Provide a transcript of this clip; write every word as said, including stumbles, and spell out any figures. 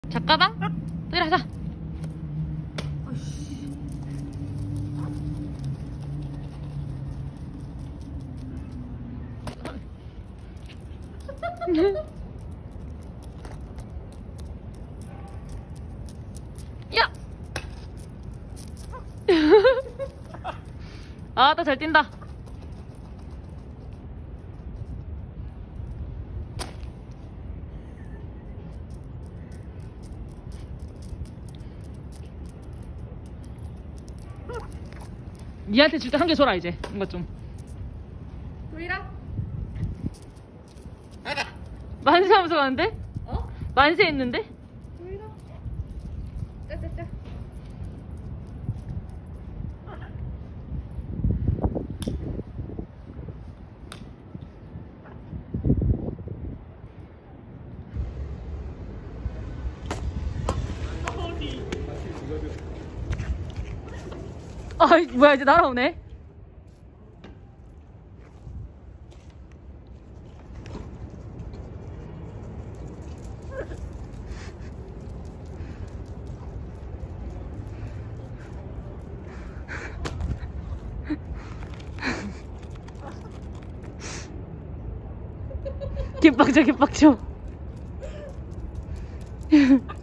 작가방? 얘들아 가자. 야! 아, 나 잘 뛴다. 니한테 줄 때 한 개 줘라 이제. 이거 좀. 보이라? 만세하면서 가는데? 어? 만세 했는데? 보이라? 짜짜짜. 아, 뭐야 이제 날아오네. 개빡쳐 개빡쳐.